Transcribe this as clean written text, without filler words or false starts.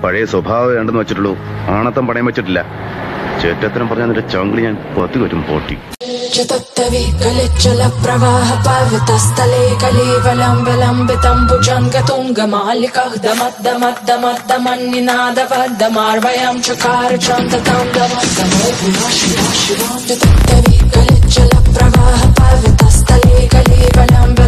പഴയ സ്വഭാവം ഉണ്ടെന്ന് വെച്ചിട്ടുള്ളൂ. ആണത്തം പണയം വെച്ചിട്ടില്ല. ചേറ്റത്തരം പറഞ്ഞ നിന്റെ ചങ്കിളി ഞാൻ പത്തി വരും പൊട്ടി. चल प्रवाह पर्वतस्थले कलीवलम्बितम्बुजङ्गतुङ्गमालिकः दमद्दमद्दमद्दमन्निनादवद्दमार्वयं चकार चन्दतं दमद्दमो शिवा शिवा चल प्रवाह पर्वतस्थले कलीवलम्ब